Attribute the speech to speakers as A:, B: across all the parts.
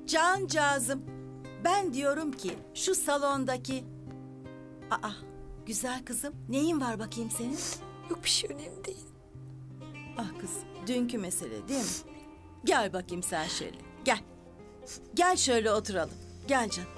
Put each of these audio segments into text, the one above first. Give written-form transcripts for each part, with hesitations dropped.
A: Cancağızım, ben diyorum ki şu salondaki... Aa, güzel kızım, neyin var bakayım senin?
B: Yok bir şey, önemli değil.
A: Ah kızım, dünkü mesele değil mi? Gel bakayım sen şöyle, gel. Gel şöyle oturalım, gel canım.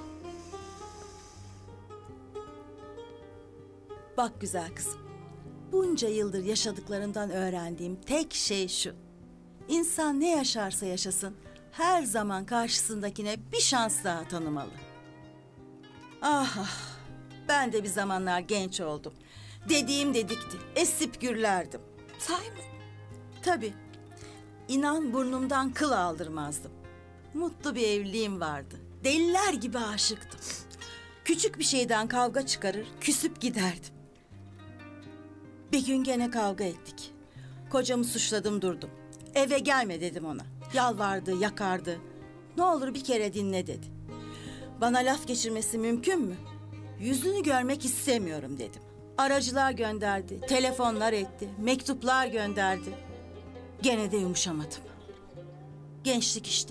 A: Bak güzel kızım, bunca yıldır yaşadıklarından öğrendiğim tek şey şu. İnsan ne yaşarsa yaşasın, her zaman karşısındakine bir şans daha tanımalı. Ah ah, ben de bir zamanlar genç oldum. Dediğim dedikti, esip gürlerdim.
B: Sahi mi?
A: Tabii, inan burnumdan kıl aldırmazdım. Mutlu bir evliliğim vardı. Deliler gibi aşıktım. Küçük bir şeyden kavga çıkarır, küsüp giderdim. Bir gün gene kavga ettik. Kocamı suçladım durdum. Eve gelme dedim ona. Yalvardı, yakardı. Ne olur bir kere dinle dedi. Bana laf geçirmesi mümkün mü? Yüzünü görmek istemiyorum dedim. Aracılar gönderdi, telefonlar etti, mektuplar gönderdi. Gene de yumuşamadım. Gençlik işte.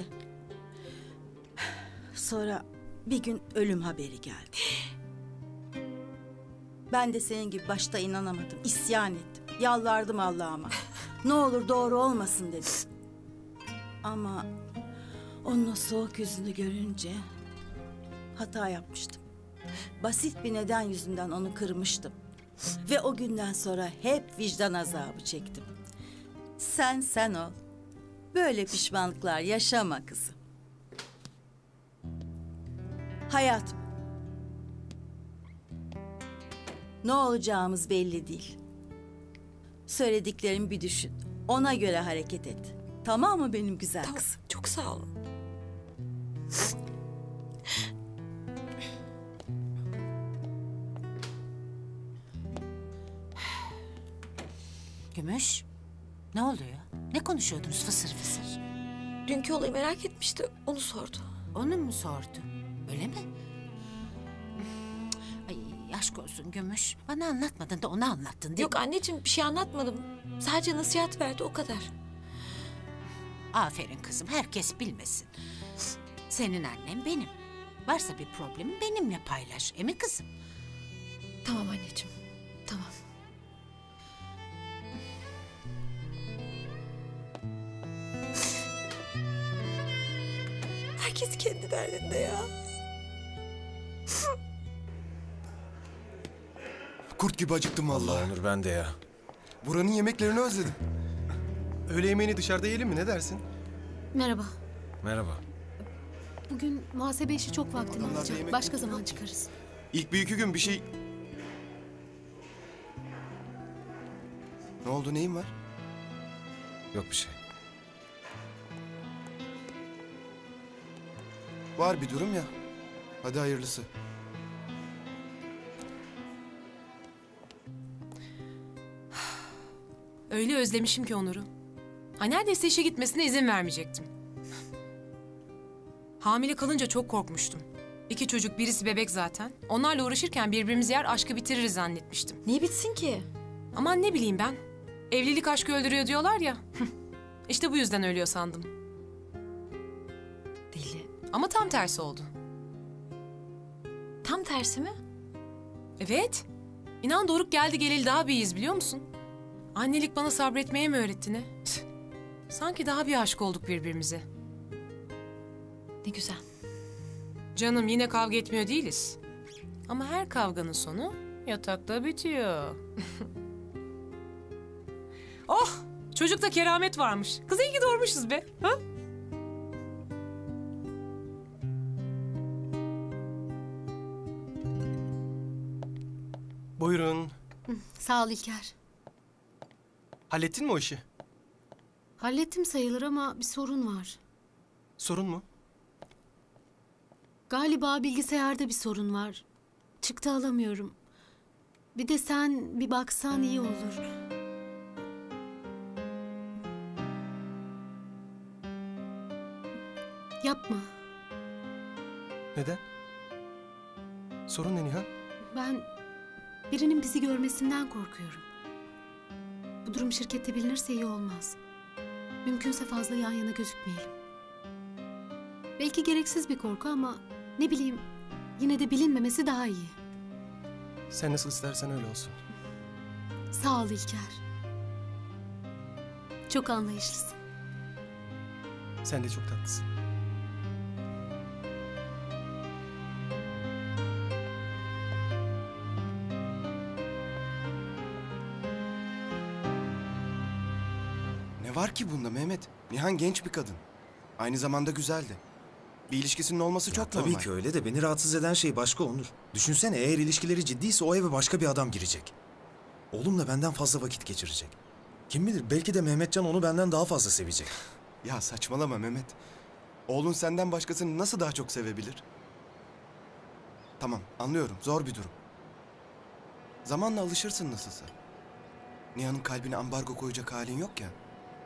A: Sonra bir gün ölüm haberi geldi. Ben de senin gibi başta inanamadım, isyan ettim. Yalvardım Allah'ıma. Ne olur doğru olmasın dedim. Ama onun o soğuk yüzünü görünce hata yapmıştım. Basit bir neden yüzünden onu kırmıştım. Ve o günden sonra hep vicdan azabı çektim. Sen ol. Böyle pişmanlıklar yaşama kızım. Hayatım. Ne olacağımız belli değil. Söylediklerimi bir düşün. Ona göre hareket et. Tamam mı benim güzel
B: Tamam,
A: kızım?
B: çok sağ olun.
C: Gümüş, ne oluyor? Ne konuşuyordunuz fısır fısır?
B: Dünkü olayı merak etmişti, onu sordu.
C: Onu mu sordu? Öyle mi? Ay aşk olsun Gümüş. Bana anlatmadın da ona anlattın değil
B: Yok
C: mi?
B: anneciğim, bir şey anlatmadım. Sadece nasihat verdi, o kadar.
C: Aferin kızım, herkes bilmesin. Senin annen benim. Varsa bir problemin benimle paylaş. Emi kızım?
B: Tamam anneciğim, tamam. Herkes kendi derdinde ya.
D: Kurt gibi acıktım vallahi.
E: Onur ben de ya.
D: Buranın yemeklerini özledim. Öğle yemeğini dışarıda yiyelim mi, ne dersin?
F: Merhaba.
E: Merhaba.
F: Bugün muhasebe işi çok vaktimi
D: Adamlar da
F: alacak.
D: yemek
F: Başka
D: yapıyor
F: zaman
D: ki.
F: çıkarız.
D: İlk bir iki gün bir şey... Ne oldu, neyin var?
E: Yok bir şey.
D: Var bir durum ya. Hadi hayırlısı.
G: Öyle özlemişim ki Onur'u. Ha neredeyse işe gitmesine izin vermeyecektim. Hamile kalınca çok korkmuştum. 2 çocuk, birisi bebek zaten. Onlarla uğraşırken birbirimizi yer, aşkı bitiririz zannetmiştim.
B: Niye bitsin ki?
G: Aman ne bileyim ben. Evlilik aşkı öldürüyor diyorlar ya. İşte bu yüzden ölüyor sandım.
B: Deli.
G: Ama tam tersi oldu.
B: Tam tersi mi?
G: Evet. İnan Doruk geldi geleli daha bir iyiyiz biliyor musun? Annelik bana sabretmeye mi öğretti ne? Sanki daha bir aşık olduk birbirimize.
B: Ne güzel.
G: Canım yine kavga etmiyor değiliz. Ama her kavganın sonu yatakta bitiyor. Oh! Çocukta keramet varmış. Kız iyi ki doğurmuşuz be. Ha?
D: Buyurun.
F: Sağ ol İlker.
D: Hallettin mi o işi?
F: Hallettim sayılır ama bir sorun var.
D: Sorun mu?
F: Galiba bilgisayarda bir sorun var. Çıktı alamıyorum. Bir de sen bir baksan iyi olur. Yapma.
D: Neden? Sorun ne Nihan?
F: Ben birinin bizi görmesinden korkuyorum. Bu durum şirkette bilinirse iyi olmaz. Mümkünse fazla yan yana gözükmeyelim. Belki gereksiz bir korku ama ne bileyim yine de bilinmemesi daha iyi.
D: Sen nasıl istersen öyle olsun.
F: Sağ ol İlker. Çok anlayışlısın.
D: Sen de çok tatlısın.
H: Ne var ki bunda Mehmet? Nihan genç bir kadın. Aynı zamanda güzeldi. Bir ilişkisinin olması çok
E: Tabii
H: normal.
E: ki öyle de beni rahatsız eden şey başka, Onur. Düşünsene, eğer ilişkileri ciddiyse o eve başka bir adam girecek. Oğlumla benden fazla vakit geçirecek. Kim bilir, belki de Mehmetcan onu benden daha fazla sevecek.
H: Ya saçmalama Mehmet. Oğlun senden başkasını nasıl daha çok sevebilir? Tamam, anlıyorum. Zor bir durum. Zamanla alışırsın nasılsa. Nihan'ın kalbine ambargo koyacak halin yok ya.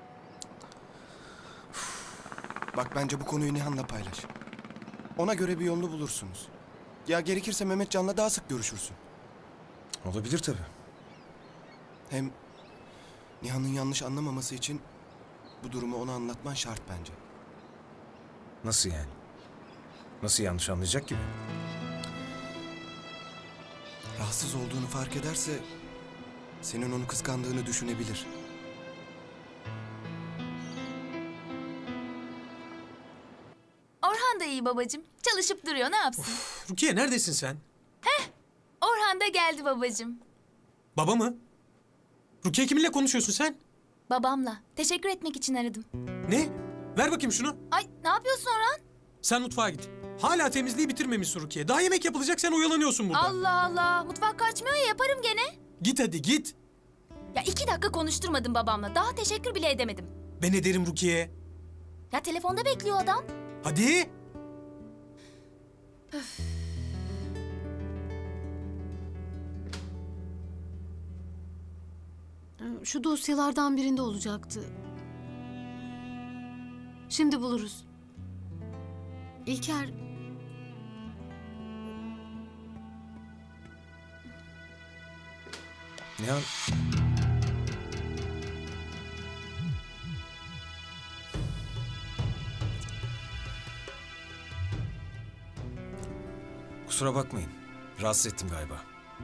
H: Bak, bence bu konuyu Nihan'la paylaş. Ona göre bir yolunu bulursunuz. Ya gerekirse Mehmetcan'la daha sık görüşürsün.
E: Olabilir tabii.
H: Hem Nihan'ın yanlış anlamaması için bu durumu ona anlatman şart bence.
E: Nasıl yani? Nasıl yanlış anlayacak gibi?
H: Rahatsız olduğunu fark ederse senin onu kıskandığını düşünebilir.
I: Orhan da iyi babacığım. Çalışıp duruyor, ne yapsın?
J: Rukiye neredesin sen?
I: Orhan da geldi babacığım.
J: Baba mı? Rukiye kiminle konuşuyorsun sen?
I: Babamla. Teşekkür etmek için aradım.
J: Ne? Ver bakayım şunu.
I: Ay, ne yapıyorsun Orhan?
J: Sen mutfağa git. Hala temizliği bitirmemişsin Rukiye. Daha yemek yapılacak, sen oyalanıyorsun burada.
I: Allah Allah. Mutfak kaçmıyor ya, yaparım gene.
J: Git hadi git.
I: Ya 2 dakika konuşturmadım babamla. Daha teşekkür bile edemedim.
J: Ben ederim Rukiye.
I: Ya telefonda bekliyor adam.
J: Hadi.
F: Şu dosyalardan birinde olacaktı. Şimdi buluruz. İlker,
E: Nihan... Kusura bakmayın. Rahatsız ettim galiba.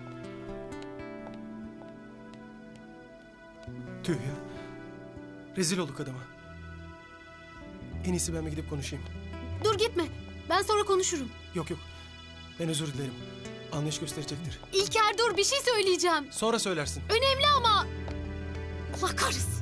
D: Tüh ya. Rezil olduk adama. En iyisi ben bir gidip konuşayım.
F: dur gitme. Ben sonra konuşurum.
D: Yok yok. Ben özür dilerim. Anlayış gösterecektir.
F: İlker dur, bir şey söyleyeceğim.
D: Sonra söylersin.
F: Önemli ama. Allah kahretsin.